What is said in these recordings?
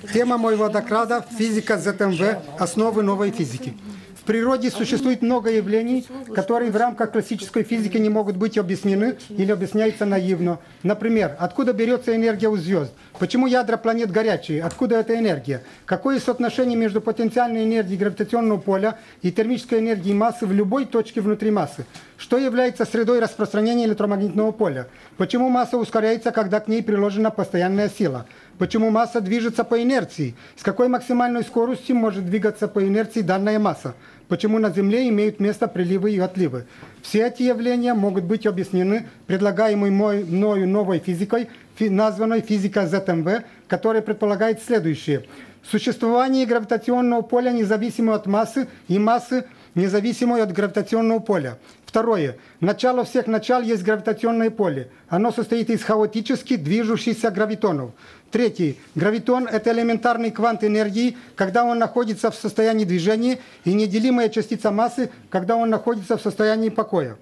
Тема моего доклада – физика ЗТМВ. Основы новой физики. В природе существует много явлений, которые в рамках классической физики не могут быть объяснены или объясняются наивно. Например, откуда берется энергия у звезд? Почему ядра планет горячие? Откуда эта энергия? Какое соотношение между потенциальной энергией гравитационного поля и термической энергией массы в любой точке внутри массы? Что является средой распространения электромагнитного поля? Почему масса ускоряется, когда к ней приложена постоянная сила? Почему масса движется по инерции? С какой максимальной скоростью может двигаться по инерции данная масса? Почему на Земле имеют место приливы и отливы? Все эти явления могут быть объяснены предлагаемой мною новой физикой, названной физика ЗТМВ, которая предполагает следующее. Существование гравитационного поля независимо от массы и массы независимой от гравитационного поля. Второе. Начало всех начал есть гравитационное поле. Оно состоит из хаотически движущихся гравитонов. Третье. Гравитон – это элементарный квант энергии, когда он находится в состоянии движения, и неделимая частица массы, когда он находится в состоянии покоя.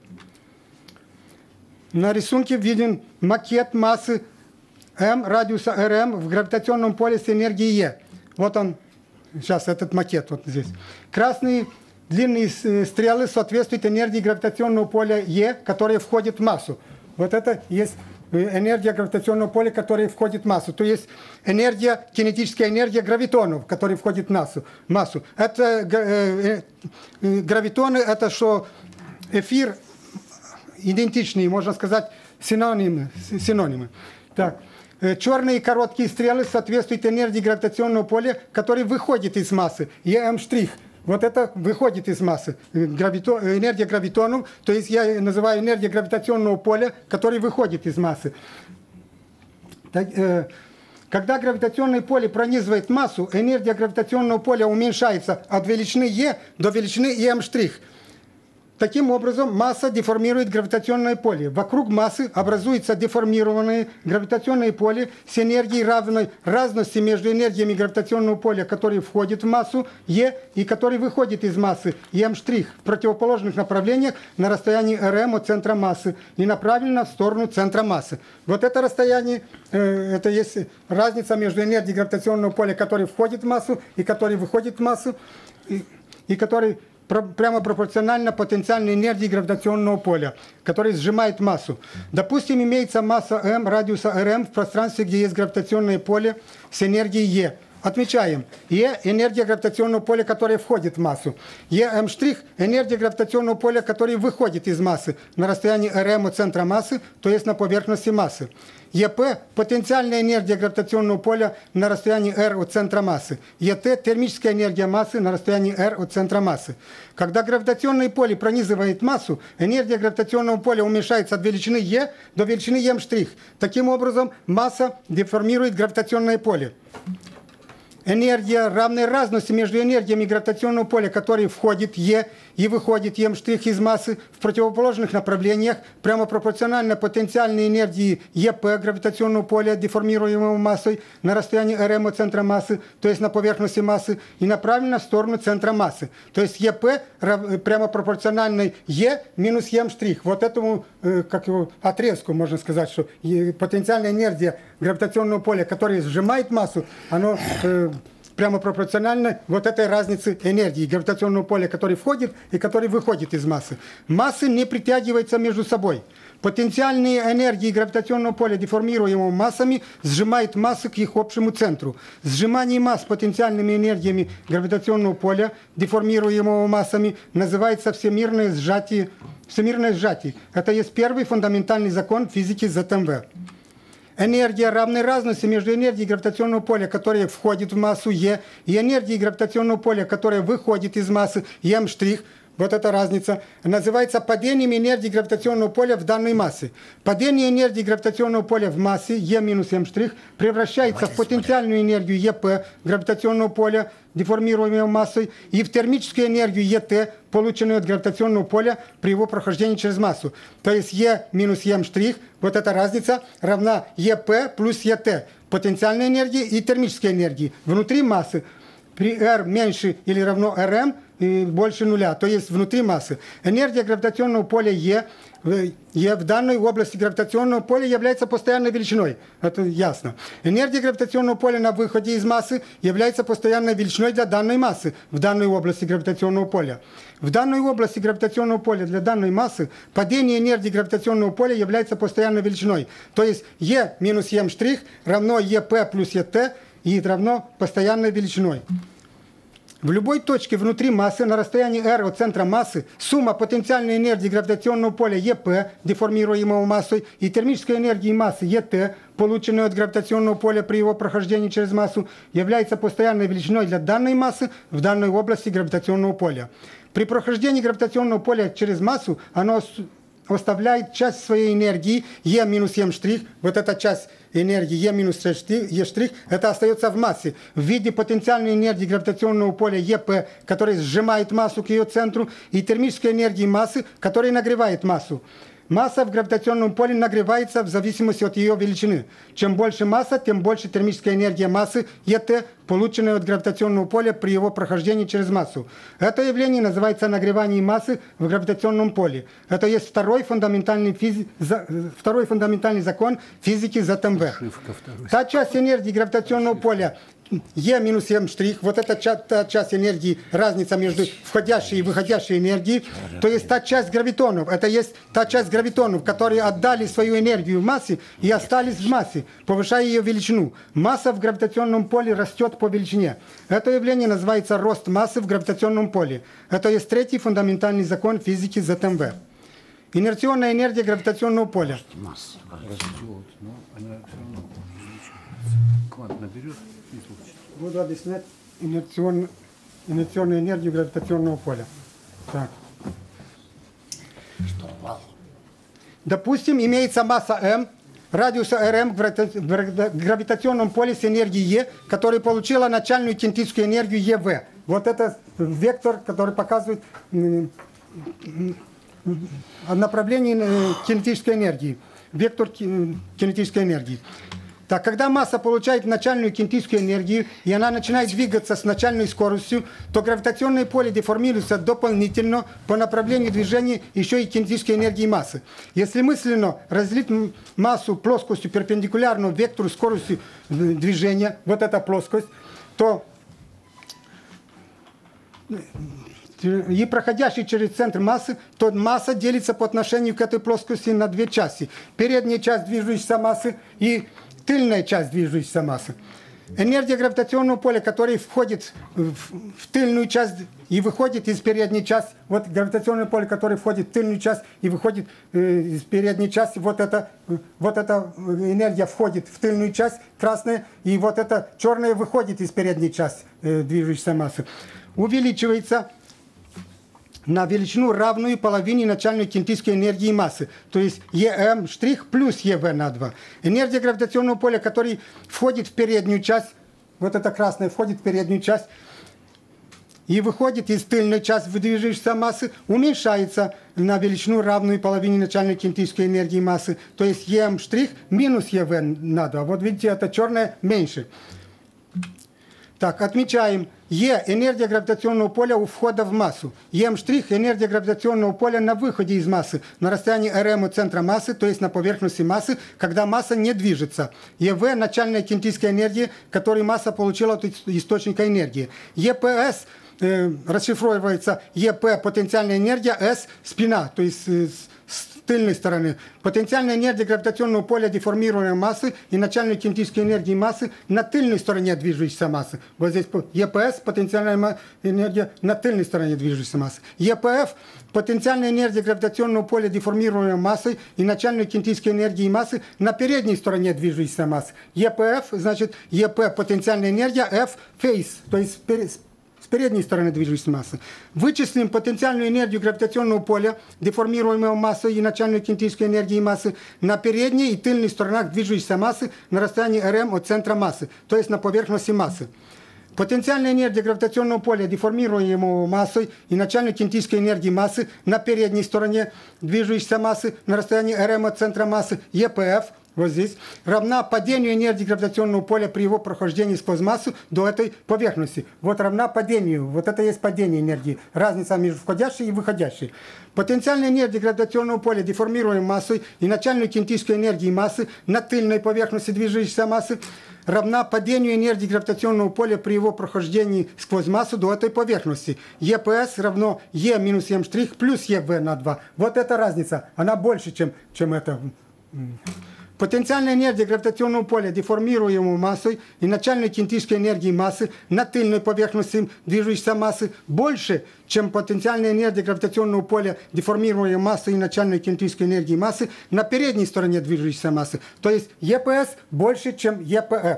На рисунке виден макет массы М, радиуса РМ в гравитационном поле с энергией Е. Вот он, сейчас этот макет вот здесь. Красные длинные стрелы соответствуют энергии гравитационного поля Е, которая входит в массу. Вот это есть энергия гравитационного поля, которая входит в массу. То есть энергия, кинетическая энергия гравитонов, которая входит в массу. Это гравитоны, это что эфир идентичные, можно сказать, синонимы. Так. Черные короткие стрелы соответствуют энергии гравитационного поля, который выходит из массы, ЕМ'. Вот это выходит из массы. Энергия гравитонов, то есть я называю энергия гравитационного поля, который выходит из массы. Когда гравитационное поле пронизывает массу, энергия гравитационного поля уменьшается от величины Е до величины ЕМ'. Таким образом, масса деформирует гравитационное поле. Вокруг массы образуется деформированное гравитационное поле с энергией равной разности между энергиями гравитационного поля, который входит в массу Е и который выходит из массы М' в противоположных направлениях на расстоянии РМ от центра массы и направлено в сторону центра массы. Вот это расстояние, это есть разница между энергией гравитационного поля, который входит в массу и который выходит в массу, и который прямо пропорционально потенциальной энергии гравитационного поля, который сжимает массу. Допустим, имеется масса М, радиуса РМ в пространстве, где есть гравитационное поле с энергией Е. Отмечаем. Е – энергия гравитационного поля, которая входит в массу. ЕМ'М – энергия гравитационного поля, которая выходит из массы на расстоянии РМ от центра массы, то есть на поверхности массы. ЕП – потенциальная энергия гравитационного поля на расстоянии R от центра массы. ЕТ – термическая энергия массы на расстоянии R от центра массы. Когда гравитационное поле пронизывает массу, энергия гравитационного поля уменьшается от величины Е до величины Ем'. Таким образом, масса деформирует гравитационное поле. Энергия равной разности между энергиями гравитационного поля, которые входит Е и выходит Ем' из массы в противоположных направлениях, прямо пропорционально потенциальной энергии ЕП гравитационного поля, деформируемого массой на расстоянии РМ от центра массы, то есть на поверхности массы, и направлена в сторону центра массы. То есть ЕП прямо пропорциональной Е минус Ем'. Вот этому как его, отрезку можно сказать, что потенциальная энергия гравитационного поля, которая сжимает массу, оно прямо пропорционально вот этой разнице энергии гравитационного поля, который входит и который выходит из массы. Массы не притягиваются между собой. Потенциальные энергии гравитационного поля, деформируемого массами, сжимают массы к их общему центру. Сжимание масс потенциальными энергиями гравитационного поля, деформируемого массами, называется всемирное сжатие. Это есть первый фундаментальный закон физики ЗТМВ. Энергия равной разности между энергией гравитационного поля, которая входит в массу Е, и энергией гравитационного поля, которая выходит из массы Ем', вот эта разница, называется падением энергии гравитационного поля в данной массе. Падение энергии гравитационного поля в массе Е минус Ем' превращается в потенциальную энергию ЕП гравитационного поля, деформируемой массой, и в термическую энергию ЕТ, полученную от гравитационного поля при его прохождении через массу. То есть Е минус Ем', вот эта разница, равна ЕП плюс ЕТ, потенциальной энергии и термической энергии внутри массы. При R меньше или равно РМ и больше нуля, то есть внутри массы. Энергия гравитационного поля Е в данной области гравитационного поля является постоянной величиной. Это ясно. Энергия гравитационного поля на выходе из массы является постоянной величиной для данной массы в данной области гравитационного поля. В данной области гравитационного поля для данной массы падение энергии гравитационного поля является постоянной величиной. То есть Е минус М' равно ЕП плюс ЕТ и равно постоянной величиной. В любой точке внутри массы на расстоянии r от центра массы сумма потенциальной энергии гравитационного поля ЕП, деформируемого массой, и термической энергии массы ЕТ, полученной от гравитационного поля при его прохождении через массу, является постоянной величиной для данной массы в данной области гравитационного поля. При прохождении гравитационного поля через массу оно оставляет часть своей энергии Е минус М', вот эта часть энергии Е минус Е', это остается в массе в виде потенциальной энергии гравитационного поля ЕП, который сжимает массу к ее центру, и термической энергии массы, которая нагревает массу. Масса в гравитационном поле нагревается в зависимости от ее величины. Чем больше масса, тем больше термическая энергия массы ЕТ, полученная от гравитационного поля при его прохождении через массу. Это явление называется нагревание массы в гравитационном поле. Это есть второй фундаментальный закон физики ЗТМВ. Та часть энергии гравитационного поля Е минус М', вот эта часть энергии, разница между входящей и выходящей энергией, то есть та часть гравитонов, это есть та часть гравитонов, которые отдали свою энергию в массе и остались в массе, повышая ее величину. Масса в гравитационном поле растет по величине. Это явление называется рост массы в гравитационном поле. Это есть третий фундаментальный закон физики ЗТМВ. Инерционная энергия гравитационного поля. Масса растет, но она все равно увеличивается. Квант наберет. Буду объяснять инерционную энергию гравитационного поля. Так. Допустим, имеется масса М, радиуса РМ в гравитационном поле с энергией Е, которая получила начальную кинетическую энергию ЕВ. Вот это вектор, который показывает направление кинетической энергии. Вектор кинетической энергии. Так, когда масса получает начальную кинетическую энергию, и она начинает двигаться с начальной скоростью, то гравитационное поле деформируется дополнительно по направлению движения еще и кинетической энергии массы. Если мысленно разделить массу плоскостью перпендикулярно вектору скорости движения, вот эта плоскость, то и проходящий через центр массы, то масса делится по отношению к этой плоскости на две части. Передняя часть движущейся массы и тыльная часть движущейся массы. Энергия гравитационного поля, которая входит в тыльную часть и выходит из передней части, вот гравитационное поле, которое входит в тыльную часть и выходит из передней части, вот эта энергия входит в тыльную часть, красная, и вот эта черная выходит из передней части движущейся массы. Увеличивается на величину, равную половине начальной кинетической энергии массы, то есть ЕМ' плюс ЕВ на 2. Энергия гравитационного поля, который входит в переднюю часть, вот эта красная входит в переднюю часть и выходит из тыльной части движущейся массы, уменьшается на величину, равную половине начальной кинетической энергии массы, то есть ЕМ' минус ЕВ на 2. Вот видите, это черное меньше. Так, отмечаем. Е – энергия гравитационного поля у входа в массу. Ем' – энергия гравитационного поля на выходе из массы, на расстоянии РМ от центра массы, то есть на поверхности массы, когда масса не движется. ЕВ – начальная кинетическая энергия, которую масса получила от источника энергии. ЕПС расшифровывается ЕП – потенциальная энергия, С – спина, то есть с тыльной стороны. Потенциальная энергия гравитационного поля деформируемой массы и начальной кинетической энергии массы на тыльной стороне движущейся массы. Вот здесь ЕПС – потенциальная энергия на тыльной стороне движущейся массы. ЕПФ – потенциальная энергия гравитационного поля деформируемой массы и начальной кинетической энергии массы на передней стороне движущейся массы. ЕПФ – значит ЕП – потенциальная энергия, F – фейс, то есть с передней стороны движущейся массы. Вычислим потенциальную энергию гравитационного поля, деформируемого массой и начальной кинетической энергии массы на передней и тыльной сторонах движущейся массы на расстоянии РМ от центра массы, то есть на поверхности массы. Потенциальная энергия гравитационного поля, деформируемого массой и начальной кинетической энергии массы на передней стороне движущейся массы на расстоянии РМ от центра массы, ЕПФ, вот здесь, равна падению энергии гравитационного поля при его прохождении сквозь массу до этой поверхности. Вот равна падению. Вот это есть падение энергии. Разница между входящей и выходящей. Потенциальная энергия гравитационного поля, деформируемой массой и начальной кинетической энергии массы на тыльной поверхности движущейся массы равна падению энергии гравитационного поля при его прохождении сквозь массу до этой поверхности. ЕПС равно Е минус М' плюс ЕВ на 2. Вот эта разница. Она больше, чем это. Потенциальная энергия гравитационного поля, деформируемой массой и начальной кинетической энергии массы на тыльной поверхности движущейся массы больше, чем потенциальная энергия гравитационного поля, деформируемой массой и начальной кинетической энергии массы на передней стороне движущейся массы. То есть ЕПС больше, чем ЕПФ.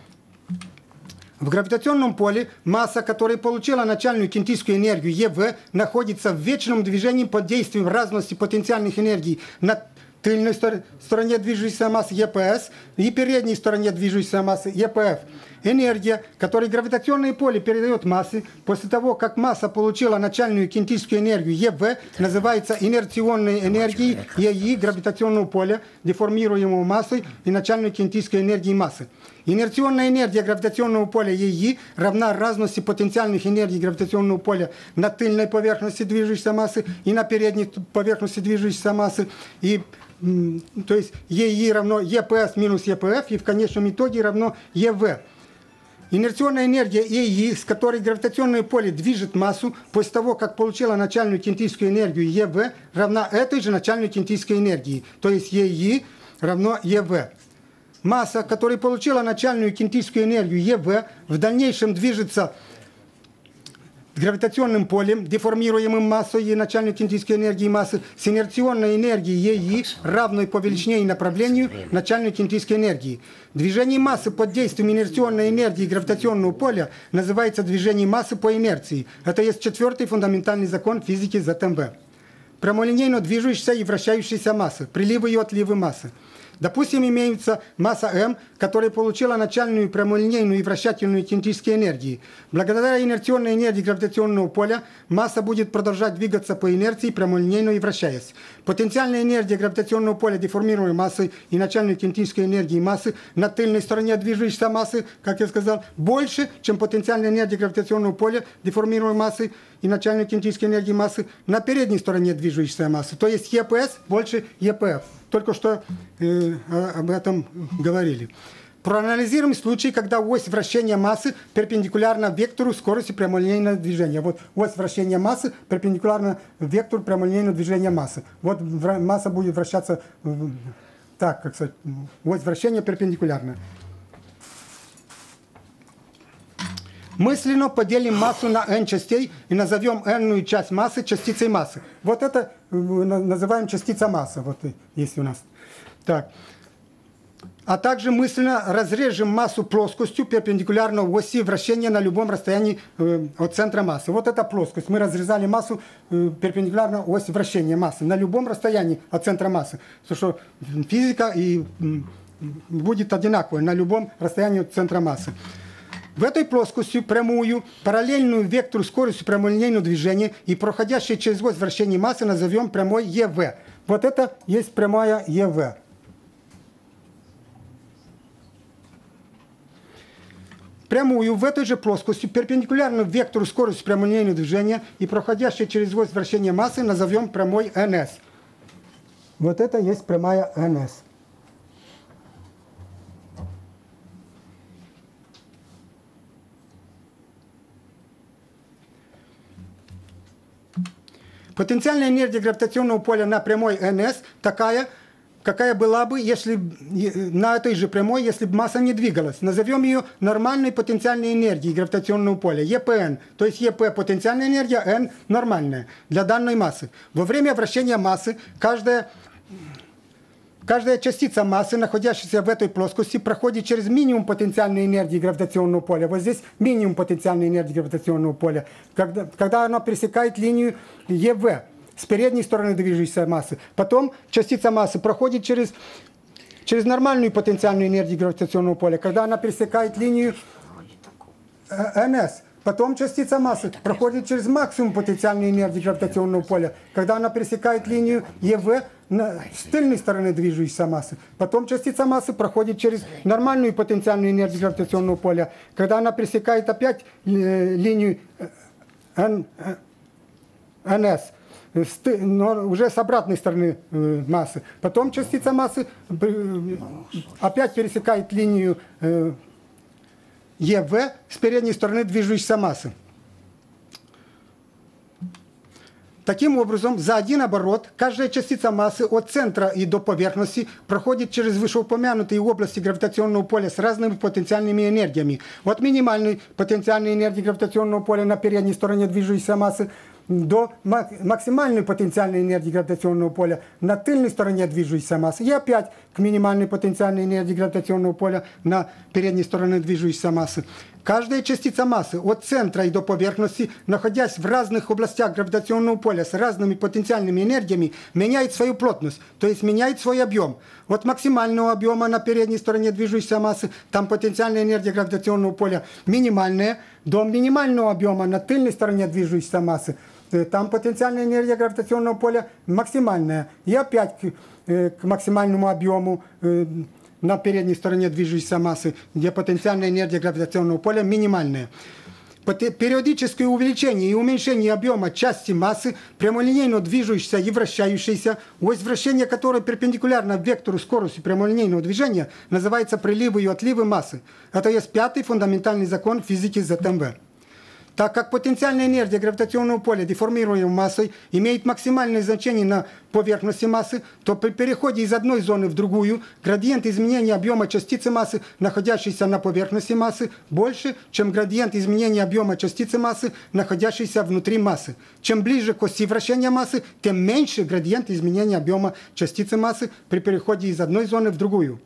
В гравитационном поле масса, которая получила начальную кинетическую энергию ЕВ, находится в вечном движении под действием разности потенциальных энергий на тыльной стороне движущейся массы ЕПС и передней стороне движущейся массы ЕПФ. Энергия, которую гравитационное поле передает массе, после того, как масса получила начальную кинетическую энергию ЕВ, называется инерционной энергией ЕИ гравитационного поля, деформируемого массой и начальной кинетической энергией массы. Инерционная энергия гравитационного поля ЕИ равна разности потенциальных энергий гравитационного поля на тыльной поверхности движущейся массы и на передней поверхности движущейся массы. То есть ЕИ равно ЕПС минус ЕПФ и в конечном итоге равно ЕВ. Инерционная энергия ЕИ, с которой гравитационное поле движет массу после того, как получила начальную кинетическую энергию ЕВ, равна этой же начальной кинетической энергии. То есть ЕИ равно ЕВ. Масса, которая получила начальную кинетическую энергию ЕВ, в дальнейшем движется гравитационным полем, деформируемым массой и начальной кинетической энергией массы, с инерционной энергией ЕИ, равной по величине и направлению начальной кинетической энергии. Движение массы под действием инерционной энергии гравитационного поля называется движение массы по инерции. Это есть четвертый фундаментальный закон физики ЗТМБ. Прямолинейно движущаяся и вращающаяся масса, приливы и отливы массы. Допустим, имеется масса М, которая получила начальную прямолинейную и вращательную кинетические энергии. Благодаря инерционной энергии гравитационного поля масса будет продолжать двигаться по инерции прямолинейно и вращаясь. Потенциальная энергия гравитационного поля, деформируемой массой и начальной кинетической энергии массы на тыльной стороне движущейся массы, как я сказал, больше, чем потенциальная энергия гравитационного поля, деформируемой массой и начальной кинетической энергии массы на передней стороне движущейся массы. То есть ЕПС больше ЕПФ. Только что об этом говорили. Проанализируем случай, когда ось вращения массы перпендикулярна вектору скорости прямолинейного движения. Вот ось вращения массы перпендикулярна вектору прямолинейного движения массы. Вот масса будет вращаться так, как сказать, ось вращения перпендикулярна. Мысленно поделим массу на n частей и назовем n-ную часть массы частицей массы. Вот это называем частица массы. Вот есть у нас. Так. А также мысленно разрежем массу плоскостью перпендикулярно оси вращения на любом расстоянии от центра массы. Вот эта плоскость. Мы разрезали массу перпендикулярно оси вращения массы на любом расстоянии от центра массы. Потому что физика и будет одинаковая на любом расстоянии от центра массы. В этой плоскости прямую, параллельную вектору скорости прямолинейного движения и проходящей через ось вращения массы назовем прямой ЕВ. Вот это есть прямая ЕВ. Прямую в этой же плоскости, перпендикулярную вектору скорости прямолинейного движения и проходящей через ось вращения массы назовем прямой НС. Вот это есть прямая НС. Потенциальная энергия гравитационного поля на прямой НС такая, какая была бы, если на этой же прямой, если бы масса не двигалась. Назовем ее нормальной потенциальной энергией гравитационного поля, ЕПН. То есть ЕП потенциальная энергия, N нормальная для данной массы. Во время вращения массы каждая частица массы, находящаяся в этой плоскости, проходит через минимум потенциальной энергии гравитационного поля. Вот здесь минимум потенциальной энергии гравитационного поля. Когда она пересекает линию ЕВ с передней стороны движущейся массы. Потом частица массы проходит через нормальную потенциальную энергию гравитационного поля. Когда она пересекает линию НС. Потом частица массы проходит через максимум потенциальной энергии гравитационного поля, когда она пересекает линию ЕВ с тыльной стороны движущейся массы. Потом частица массы проходит через нормальную потенциальную энергию гравитационного поля, когда она пересекает опять линию НС, но уже с обратной стороны массы. Потом частица массы опять пересекает линию ЕВ с передней стороны движущейся массы. Таким образом, за один оборот каждая частица массы от центра и до поверхности проходит через вышеупомянутые области гравитационного поля с разными потенциальными энергиями. От минимальной потенциальной энергии гравитационного поля на передней стороне движущейся массы до максимальной потенциальной энергии гравитационного поля на тыльной стороне движущейся массы. И опять к минимальной потенциальной энергии гравитационного поля на передней стороне движущейся массы. Каждая частица массы от центра и до поверхности, находясь в разных областях гравитационного поля с разными потенциальными энергиями, меняет свою плотность, то есть меняет свой объем. От максимального объема на передней стороне движущейся массы, там потенциальная энергия гравитационного поля минимальная, до минимального объема на тыльной стороне движущейся массы, там потенциальная энергия гравитационного поля максимальная. И опять к максимальному объему на передней стороне движущейся массы, где потенциальная энергия гравитационного поля минимальная. Периодическое увеличение и уменьшение объема части массы, прямолинейно движущейся и вращающейся, ось вращения которой перпендикулярна вектору скорости прямолинейного движения, называется приливы и отливы массы. Это есть пятый фундаментальный закон физики ЗТМВ. Так как потенциальная энергия гравитационного поля, деформируемой массой, имеет максимальное значение на поверхности массы, то при переходе из одной зоны в другую градиент изменения объема частицы массы, находящейся на поверхности массы, больше, чем градиент изменения объема частицы массы, находящейся внутри массы. Чем ближе к оси вращения массы, тем меньше градиент изменения объема частицы массы при переходе из одной зоны в другую.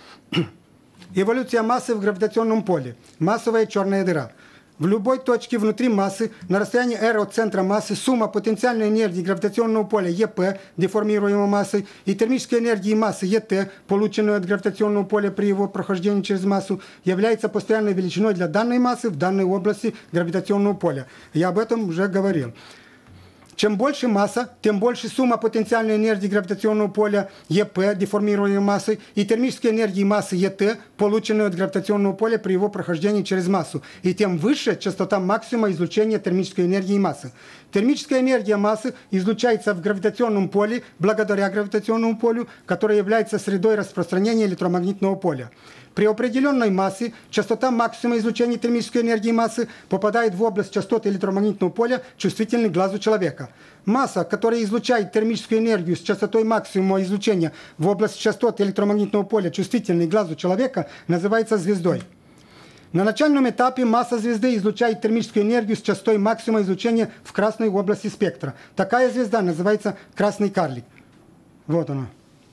Эволюция массы в гравитационном поле. Массовая черная дыра. В любой точке внутри массы, на расстоянии r от центра массы, сумма потенциальной энергии гравитационного поля ЕП, деформируемой массой, и термической энергии массы ЕТ, полученной от гравитационного поля при его прохождении через массу, является постоянной величиной для данной массы в данной области гравитационного поля. Я об этом уже говорил. Чем больше масса, тем больше сумма потенциальной энергии гравитационного поля ЕП, деформируемой массой, и термической энергии массы ЕТ, полученной от гравитационного поля при его прохождении через массу. И тем выше частота максимума излучения термической энергии массы. Термическая энергия массы излучается в гравитационном поле благодаря гравитационному полю, которое является средой распространения электромагнитного поля. При определенной массе частота максимума излучения термической энергии массы попадает в область частоты электромагнитного поля, чувствительной к глазу человека. Масса, которая излучает термическую энергию с частотой максимума излучения в область частоты электромагнитного поля, чувствительной к глазу человека, называется звездой. На начальном этапе масса звезды излучает термическую энергию с частотой максимума излучения в красной области спектра. Такая звезда называется красный карлик. Вот она.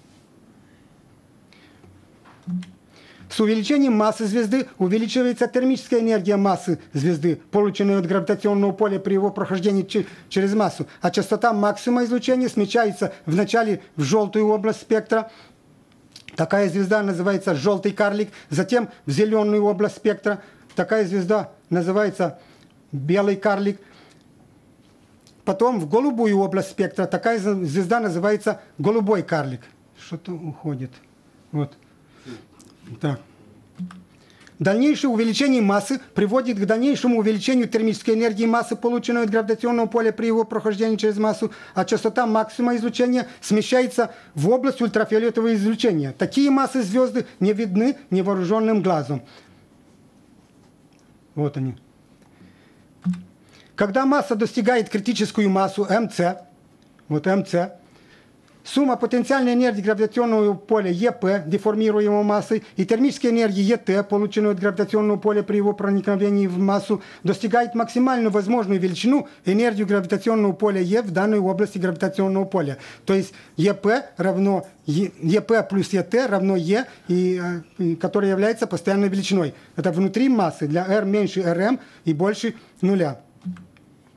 С увеличением массы звезды увеличивается термическая энергия массы звезды, полученная от гравитационного поля при его прохождении через массу, а частота максимума излучения смещается вначале в желтую область спектра. Такая звезда называется желтый карлик, затем в зеленую область спектра. Такая звезда называется белый карлик. Потом в голубую область спектра. Такая звезда называется голубой карлик. Что-то уходит. Вот. Так. Дальнейшее увеличение массы приводит к дальнейшему увеличению термической энергии массы, полученной от гравитационного поля при его прохождении через массу, а частота максимума излучения смещается в область ультрафиолетового излучения. Такие массы звезды не видны невооруженным глазом. Вот они. Когда масса достигает критическую массу МЦ, вот МЦ, сумма потенциальной энергии гравитационного поля ЕП, деформируемой массой, и термической энергии ЕТ, полученной от гравитационного поля при его проникновении в массу, достигает максимальную возможную величину энергию гравитационного поля Е в данной области гравитационного поля. То есть ЕП равно ЕП плюс ЕТ равно Е, которая является постоянной величиной. Это внутри массы для R меньше Rm и больше нуля.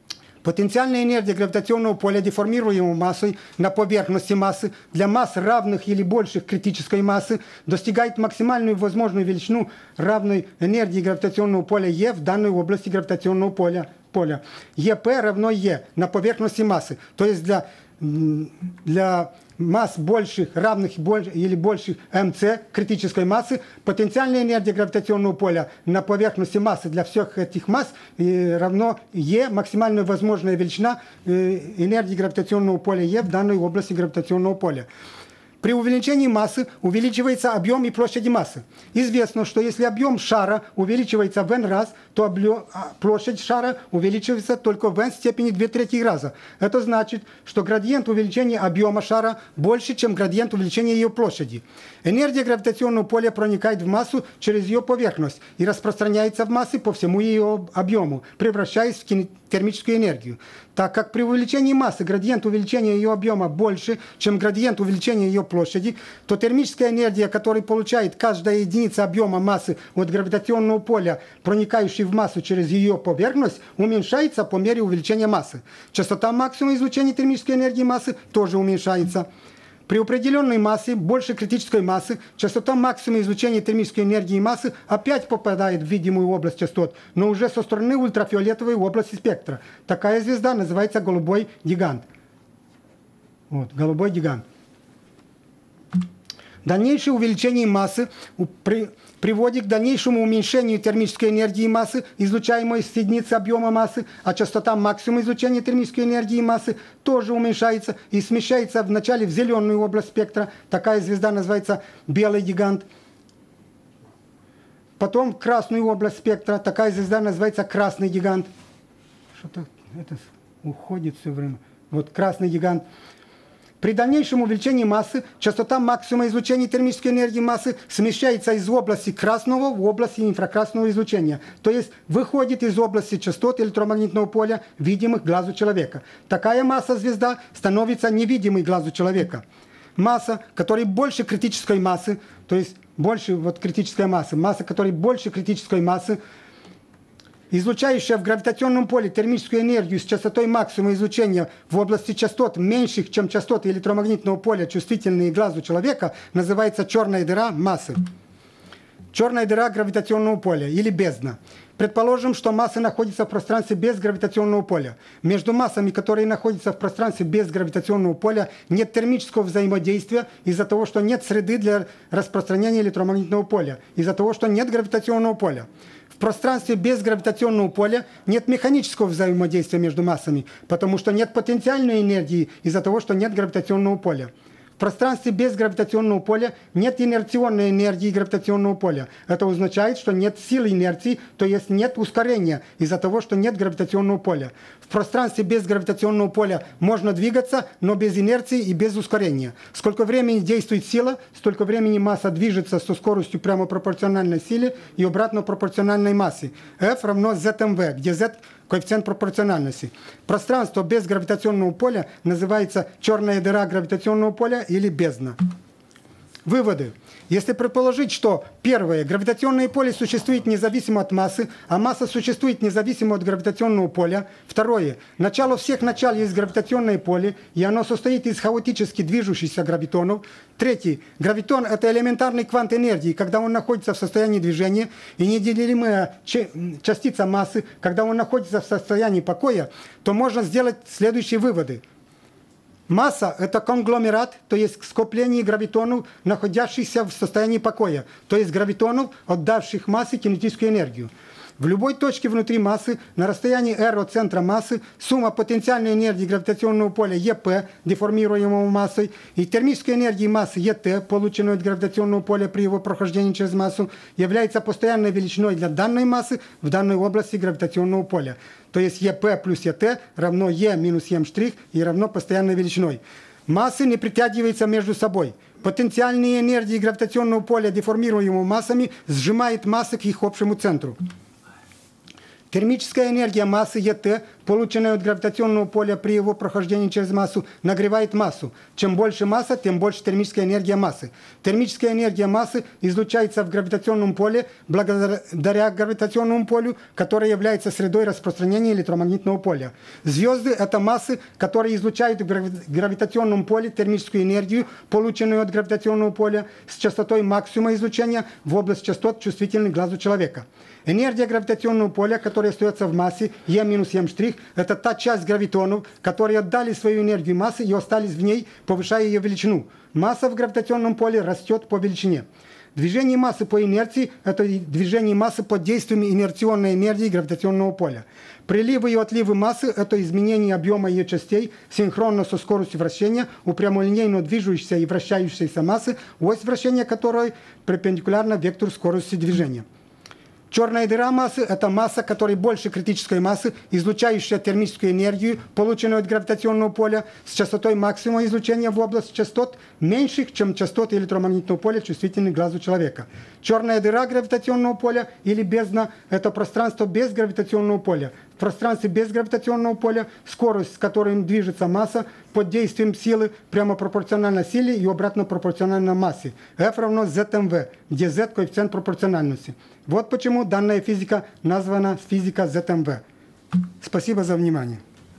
Потенциальная энергия гравитационного поля, деформируемой массой на поверхности массы для масс равных или больших критической массы, достигает максимальную возможную величину равной энергии гравитационного поля Е в данной области гравитационного поля. ЕП равно Е на поверхности массы. То есть для масс больших, равных или больших МЦ критической массы, потенциальная энергия гравитационного поля на поверхности массы для всех этих масс равно Е, максимальная возможная величина энергии гравитационного поля Е в данной области гравитационного поля. При увеличении массы увеличивается объем и площадь массы. Известно, что если объем шара увеличивается в n раз, то площадь шара увеличивается только в n степени 2/3 раза. Это значит, что градиент увеличения объема шара больше, чем градиент увеличения ее площади. Энергия гравитационного поля проникает в массу через ее поверхность и распространяется в массы по всему ее объему, превращаясь в термическую энергию. Так как при увеличении массы градиент увеличения ее объема больше, чем градиент увеличения ее площади, то термическая энергия, которую получает каждая единица объема массы от гравитационного поля, проникающей в массу через ее поверхность, уменьшается по мере увеличения массы. Частота максимума излучения термической энергии массы тоже уменьшается. При определенной массе, больше критической массы, частота максимума излучения термической энергии массы опять попадает в видимую область частот, но уже со стороны ультрафиолетовой области спектра. Такая звезда называется голубой гигант. Вот, голубой гигант. Дальнейшее увеличение массы приводит к дальнейшему уменьшению термической энергии массы, излучаемой с единицы объема массы, а частота максимума излучения термической энергии массы тоже уменьшается и смещается вначале в зеленую область спектра. Такая звезда называется белый гигант. Потом в красную область спектра. Такая звезда называется красный гигант. Что-то это уходит все время. Вот красный гигант. При дальнейшем увеличении массы частота максимума излучения термической энергии массы смещается из области красного в область инфракрасного излучения, то есть выходит из области частот электромагнитного поля, видимых глазу человека. Такая масса звезда становится невидимой глазу человека. Масса, которая больше критической массы, то есть больше критической массы, масса, которая больше критической массы, излучающая в гравитационном поле термическую энергию с частотой максимума излучения в области частот меньших, чем частоты электромагнитного поля, чувствительные глазу человека, называется черная дыра массы. Черная дыра гравитационного поля или бездна. Предположим, что масса находится в пространстве без гравитационного поля. Между массами, которые находятся в пространстве без гравитационного поля, нет термического взаимодействия из-за того, что нет среды для распространения электромагнитного поля, из-за того, что нет гравитационного поля. В пространстве без гравитационного поля нет механического взаимодействия между массами, потому что нет потенциальной энергии из-за того, что нет гравитационного поля. В пространстве без гравитационного поля нет инерционной энергии гравитационного поля. Это означает, что нет силы инерции, то есть нет ускорения из-за того, что нет гравитационного поля. В пространстве без гравитационного поля можно двигаться, но без инерции и без ускорения. Сколько времени действует сила, столько времени масса движется со скоростью прямо пропорциональной силе и обратно пропорциональной массе. F равно ZMV, где Z коэффициент пропорциональности. Пространство без гравитационного поля называется черная дыра гравитационного поля или бездна. Выводы. Если предположить, что первое, гравитационное поле существует независимо от массы, а масса существует независимо от гравитационного поля. Второе, начало всех начал есть гравитационное поле, и оно состоит из хаотически движущихся гравитонов. Третье, гравитон – это элементарный квант энергии, когда он находится в состоянии движения, и неделимая частица массы, когда он находится в состоянии покоя, то можно сделать следующие выводы. Масса – это конгломерат, то есть скопление гравитонов, находящихся в состоянии покоя, то есть гравитонов, отдавших массе кинетическую энергию. В любой точке внутри массы, на расстоянии r от центра массы, сумма потенциальной энергии гравитационного поля ЕП, деформируемого массой, и термической энергии массы ЕТ, полученной от гравитационного поля при его прохождении через массу, является постоянной величиной для данной массы в данной области гравитационного поля. То есть ЕП плюс ЕТ равно Е минус М' и равно постоянной величиной. Массы не притягиваются между собой. Потенциальные энергии гравитационного поля, деформируемого массами, сжимают массы к их общему центру. Термическая энергия массы ЕТ, полученная от гравитационного поля при его прохождении через массу, нагревает массу. Чем больше масса, тем больше термическая энергия массы. Термическая энергия массы излучается в гравитационном поле благодаря гравитационному полю, которое является средой распространения электромагнитного поля. Звезды – это массы, которые излучают в гравитационном поле термическую энергию, полученную от гравитационного поля, с частотой максимума излучения в область частот, чувствительных глазу человека. Энергия гравитационного поля, которая остается в массе Е-М', это та часть гравитонов, которые отдали свою энергию массы и остались в ней, повышая ее величину. Масса в гравитационном поле растет по величине. Движение массы по инерции – это движение массы под действием инерционной энергии гравитационного поля. Приливы и отливы массы – это изменение объема ее частей синхронно со скоростью вращения у прямолинейно движущейся и вращающейся массы, ось вращения которой перпендикулярна вектору скорости движения. Черная дыра массы – это масса, которая больше критической массы, излучающая термическую энергию, полученную от гравитационного поля, с частотой максимума излучения в область частот, меньших, чем частоты электромагнитного поля, чувствительных глазу человека. Черная дыра гравитационного поля или бездна – это пространство без гравитационного поля. В пространстве без гравитационного поля скорость, с которой движется масса, под действием силы прямо пропорциональна силе и обратно пропорциональна массе. F равно ZMV, где Z – коэффициент пропорциональности. Вот почему данная физика названа физика ZMV. Спасибо за внимание.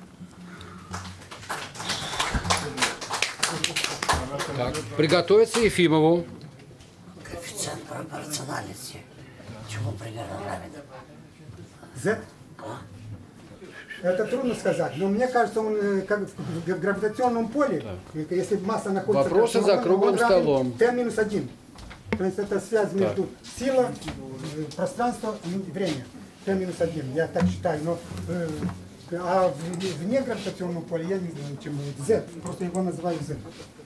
Так, приготовиться Ефимову. Коэффициент пропорциональности. Чему примерно равен? Z? Это трудно сказать, но мне кажется, он как в гравитационном поле, если масса находится... Вопросы за круглым столом. T-1. То есть это связь между силой, пространством и временем. T-1, я так считаю. Но, а вне гравитационного поля я не знаю, чем будет Z. Просто его называют Z.